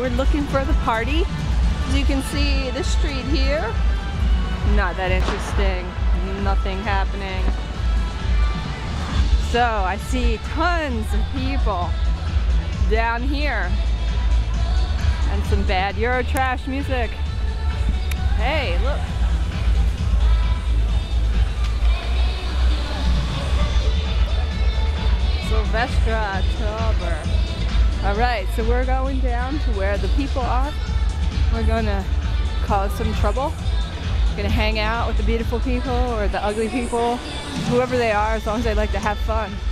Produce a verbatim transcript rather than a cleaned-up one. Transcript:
we're looking for the party. As you can see, the street here, not that interesting, nothing happening. So I see tons of people down here and some bad Eurotrash music. Hey, look. Sylvestra October. All right, so we're going down to where the people are. We're gonna cause some trouble. We're gonna hang out with the beautiful people or the ugly people, whoever they are, as long as they like to have fun.